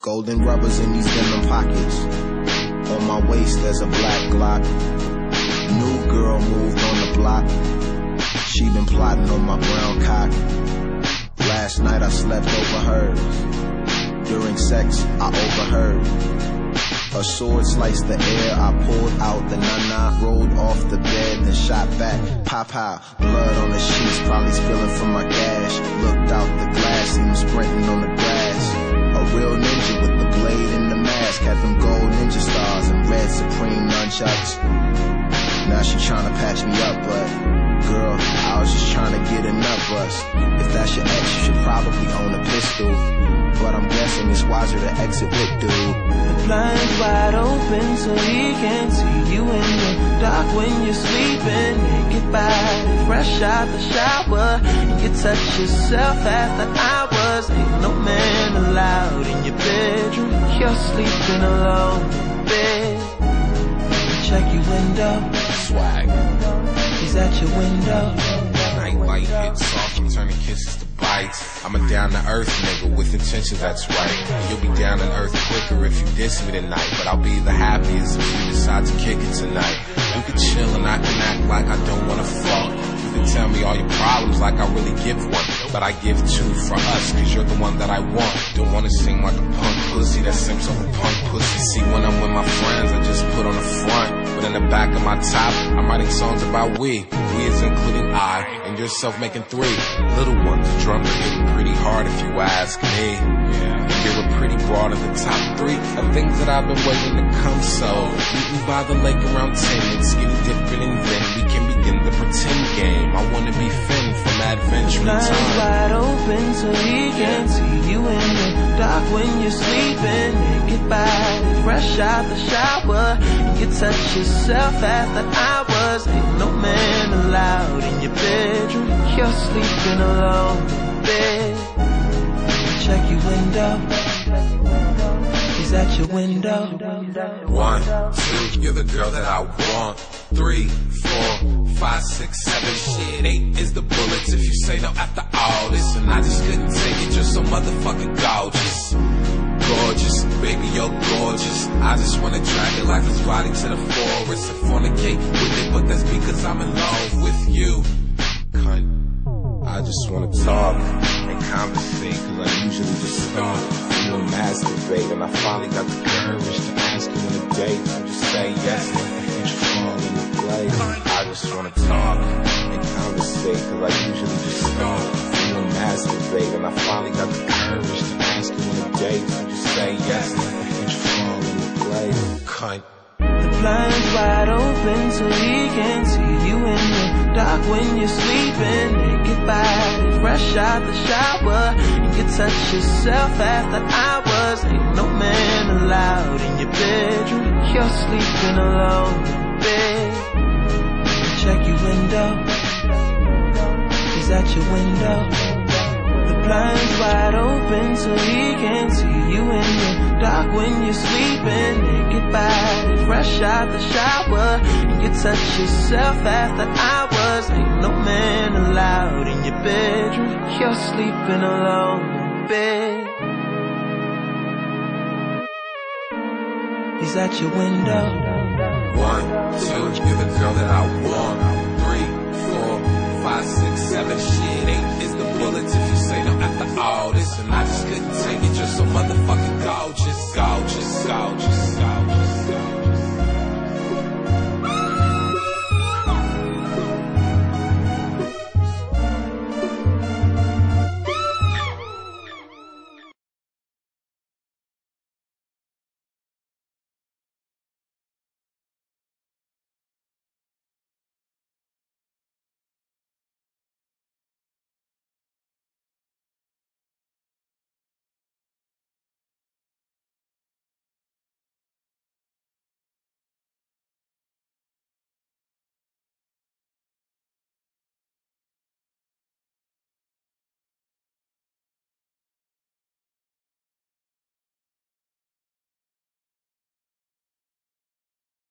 Golden rubbers in these denim pockets. On my waist there's a black Glock. New girl moved on the block. She been plotting on my brown cock. Last night I slept over hers. During sex I overheard. A sword sliced the air, I pulled out the nana, rolled off the bed, then shot back. Pop out, blood on the sheets, probably spilling from my gash. Looked out the glass, seen him sprinting on the grass. A real ninja with the blade and the mask, had them gold ninja stars and red Supreme nunchucks. Now she tryna patch me up, but girl, I was just tryna get enough us. If that's your ex, you should probably own a pistol, but I'm guessing it's wiser to exit with dude. The blinds wide open so he can't see you in the dark when you're sleeping. Naked body, fresh out the shower, and you touch yourself after hours. Ain't no man allowed in your bedroom. You're sleeping alone in bed. Check your window. Swag. He's at your window. Night light hits soft, I'm turning kisses to bites. I'm a down-to-earth nigga with intentions that's right. You'll be down to earth quicker if you diss me tonight, but I'll be the happiest if you decide to kick it tonight. You can chill and I can act like I don't wanna fuck. You can tell me all your problems like I really give one, but I give two for us, cause you're the one that I want. Don't wanna sing like a punk pussy that sings over punk pussy. See, when I'm with my friends, I just put on the front, but in the back of my top, I'm writing songs about we. We is including I, and yourself making three. Little ones, drums are hitting pretty hard if you ask me. And you're a pretty broad in the top three of things that I've been waiting to come. So, meet me by the lake around 10 and skinny dipping, and then we can begin the pretend game. I wanna be Finn from Adventure Blinds Time. wide open so he can't see you in the dark when you're sleeping. Naked body, fresh out the shower, and you touch yourself after hours. Ain't no man allowed in your bedroom. You're sleeping alone in bed. Check your window. He's at your window. 1, 2, you're the girl that I want. 3, 4, 5, 6, 7, shit, 8 is the bullets if you say no after all this. And I just couldn't take it, you're so motherfucking gorgeous. Gorgeous, baby, you're gorgeous. I just wanna drag your lifeless body to the forest and fornicate with it, but that's because I'm in love with you. Cunt. I just wanna talk and conversate, cause I usually just start to masturbate, and I finally got the courage to ask you on a date. So just say yes, let the future fall into place. I just wanna talk and conversate, cause I usually just start to masturbate, and I finally got the courage to ask you on a date. So just say yes, let the future fall into place. Cunt. The blinds wide open so he can't see you in the dark when you're sleeping. Naked body, fresh out the shower, and you touch yourself after hours. Ain't no man allowed in your bedroom. You're sleeping alone in bed. Check your window. He's at your window. The blinds wide open so he can't see you in the dark when you're sleeping. Naked body, fresh out the shower, and you touch yourself after hours. Ain't no man allowed in your bedroom. You're sleeping alone in bed. He's at your window. 1, 2, you're the girl that I want. 3, 4, 5, 6, 7, shit, 8 is the bullets if you say no after all this. And I just couldn't take it, you're so motherfucking gorgeous.